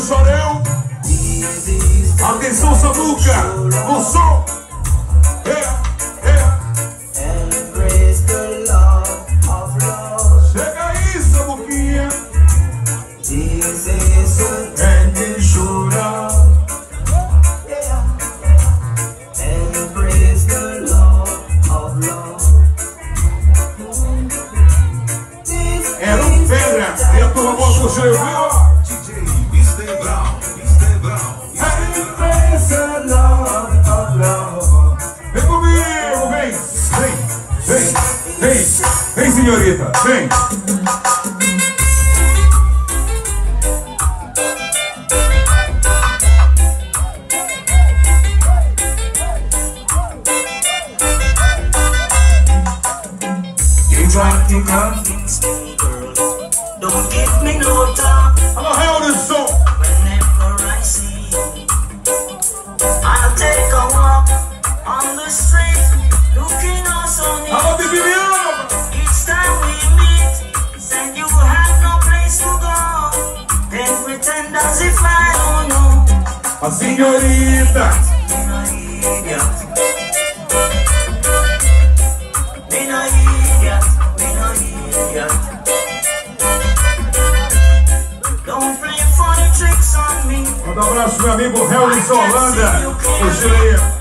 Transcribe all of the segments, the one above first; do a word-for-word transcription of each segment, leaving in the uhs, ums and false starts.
chorão. Atenção, Samuca, o som. É, é. Chega aí, Samuquinha. É de chorar. Era um pedra, e a turma boa com o cheio, viu? Vem comigo, vem, vem, vem, vem, vem, senhorita, vem. You try to convince me, girl. Don't give me no time. Hello, how is this song? Whenever I see you, I'll take a walk on the street, looking all so neat. Hello, Bibiana. Each time we meet, said you have no place to go, then pretend as if I don't know. A senhorita. Me no idiot. Me no idiot. Me no idiot. Don't play funny tricks on me. Manda um abraço, meu amigo Hellis Holanda. Cochileia.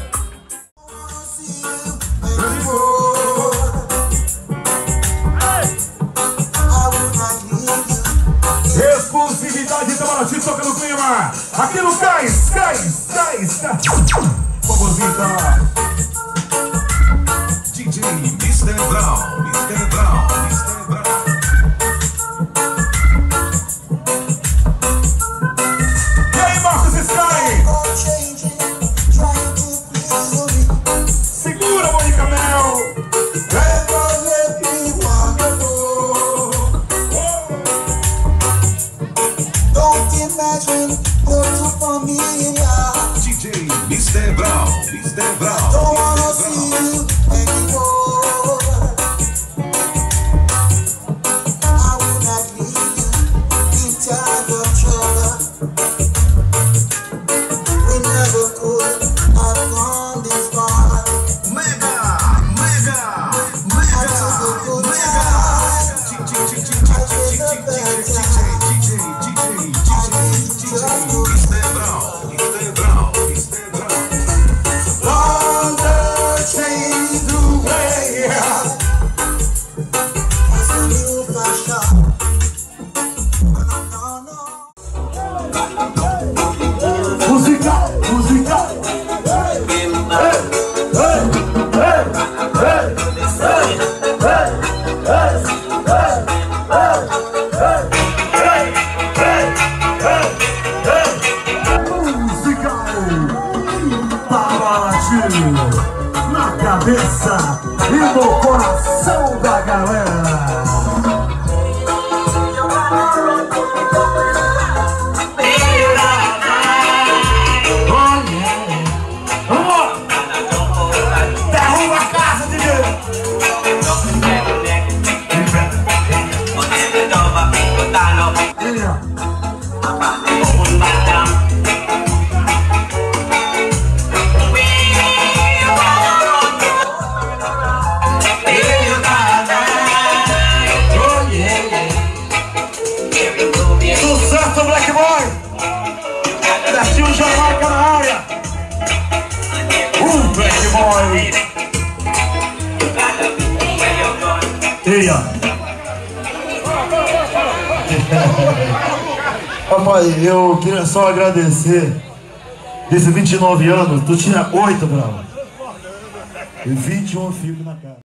Responsividade Itamaraty toca no clima. Aqui no Cais, Cais, Cais. Famosita. D J mister Brown, mister Brown, mister Brown. E aí, Marcos Sky? Segura, Mônica Mel. D J mister Brown, mister Brown. Don't wanna see you anymore. I will not leave you in times of trouble. We never could have gone this far. Mega, mega, mega, I took a good mega. time. D J, D J, D J, D J, D J, D J, D J, mister Brown, mister Brown, mister Brown. London changed the way. It's a new fashion. No, no, Musical, musical. Hey, hey, hey, hey, hey, musical. Itamaraty na cabeça e no coração da galera. Derruba a casa de sucesso, Black Boy! Certinho Jamaica na área! Um Black Boy! Eia! Rapaz, eu queria só agradecer. Desses vinte e nove anos, tu tinha oito, bravo. E vinte e um fico na cara.